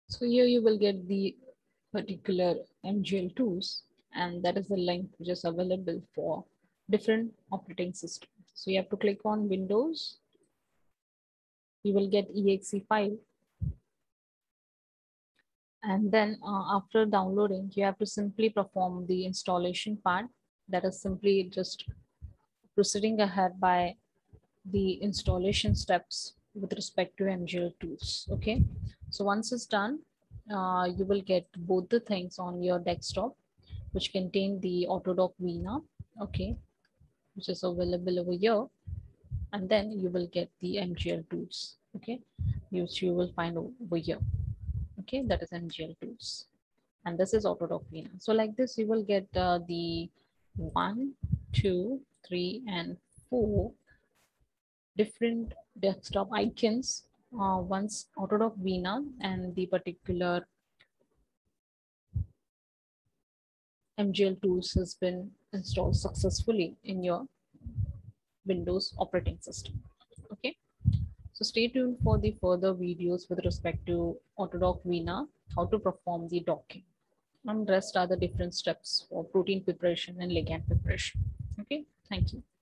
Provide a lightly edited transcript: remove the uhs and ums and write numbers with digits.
So here you will get the particular MGL tools, and that is the link which is available for different operating systems. So you have to click on Windows, you will get exe file, and then after downloading, you have to simply perform the installation part. That is simply just proceeding ahead by the installation steps with respect to MGL tools. Okay, so once it's done, you will get both the things on your desktop, which contain the Autodoc Vina, okay, which is available over here, and then you will get the MGL tools, okay, which you will find over here, okay, that is MGL tools, and this is Autodoc Vina. So like this, you will get the 1, 2, 3, and 4 different desktop icons once Autodoc Vina and the particular MGL tools has been installed successfully in your Windows operating system. Okay, so stay tuned for the further videos with respect to Autodoc Vina, how to perform the docking, and rest are the different steps for protein preparation and ligand preparation. Okay, thank you.